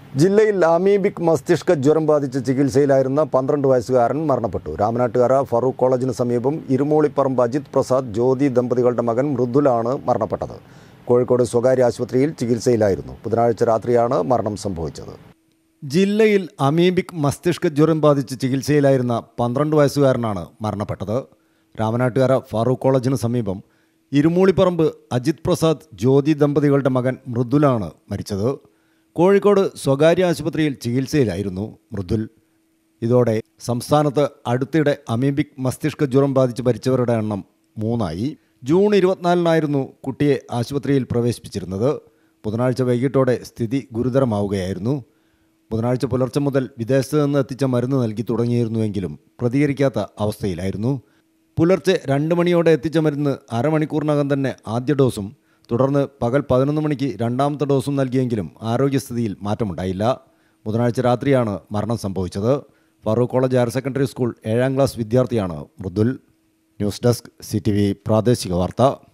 ജില്ലയിൽ അമീബിക് മസ്തിഷ്ക ജ്വരം ബാധിച്ച് ചികിത്സയിലായിരുന്ന 12 വയസ്സുകാരൻ മരണപ്പെട്ടു. രാമനാട്ടുകര ഫറൂഖ് കോളേജിന് സമീപം ഇരുമൂളിപ്പറമ്പ് അജിത് പ്രസാദ് ജ്യോതി ദമ്പതികളുടെ മകൻ മൃദുലാണ് മരണപ്പെട്ടത്. കോഴിക്കോട് സ്വകാര്യ ആശുപത്രിയിൽ ചികിത്സയിലായിരുന്നു. ബുധനാഴ്ച രാത്രിയാണ് മരണം സംഭവിച്ചത്. ജില്ലയിൽ അമീബിക് മസ്തിഷ്ക ജ്വരം ബാധിച്ച് ചികിത്സയിലായിരുന്ന 12 വയസ്സുകാരനാണ് മരണപ്പെട്ടത്. രാമനാട്ടുകര ഫറൂഖ് കോളേജിന് സമീപം ഇരുമൂളിപ്പറമ്പ് അജിത് പ്രസാദ് ജ്യോതി ദമ്പതികളുടെ മകൻ മൃദുലാണ് മരിച്ചത്. കോഴിക്കോട് സ്വകാര്യ ആശുപത്രിയിൽ ചികിത്സയിലായിരുന്നു മൃദുൽ. ഇതോടെ സംസ്ഥാനത്ത് അടുത്തിടെ അമീബിക് മസ്തിഷ്ക ജ്വരം ബാധിച്ച് മരിച്ചവരുടെ എണ്ണം 3ആയി. ജൂൺ 24-നായിരുന്നു കുട്ടിയെ ആശുപത്രിയിൽ പ്രവേശിപ്പിച്ചിരുന്നത്. ബുധനാഴ്ച വൈകിട്ടോടെ സ്ഥിതി ഗുരുതരമാവുകയായിരുന്നു. ബുധനാഴ്ച പുലർച്ചെ മുതൽ വിദേശത്ത് നിന്ന് എത്തിച്ച മരുന്ന് നൽകി തുടങ്ങിയിരുന്നുവെങ്കിലും പ്രതികരിക്കാത്ത അവസ്ഥയിലായിരുന്നു. പുലർച്ചെ 2 മണിയോടെ എത്തിച്ച മരുന്ന് അരമണിക്കൂറിനകം തന്നെ ആദ്യ ഡോസും തുടർന്ന് പകൽ 11 മണിക്ക് രണ്ടാമത്തെ ഡോസും നൽകിയെങ്കിലും ആരോഗ്യസ്ഥിതിയിൽ മാറ്റമുണ്ടായില്ല. ബുധനാഴ്ച രാത്രിയാണ് മരണം സംഭവിച്ചത്. Farook college higher secondary school 7ാം ക്ലാസ് വിദ്യാർത്ഥിയാണ് മൃദുൽ. ന്യൂസ് ഡെസ്ക് CTV പ്രാദേശിക വാർത്ത.